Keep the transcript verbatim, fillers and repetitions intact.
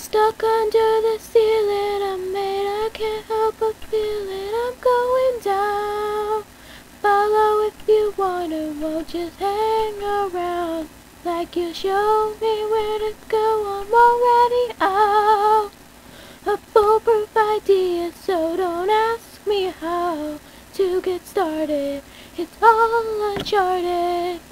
stuck under the ceiling I'm made, I can't help but feel it, I'm going down. Follow if you wanna, won't just hang around. Like you show me where to go, I'm already out. A foolproof idea, so don't ask me how to get started. It's all uncharted.